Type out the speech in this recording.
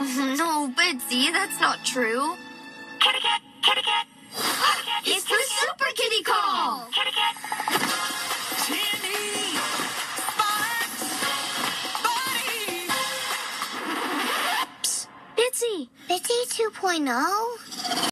No, Bitsy, that's not true. Kitty cat, kitty cat. It's the Super Kitty call! Kitty cat. Timmy! Sparks! Buddy! Psst, Bitsy. Bitsy 2.0?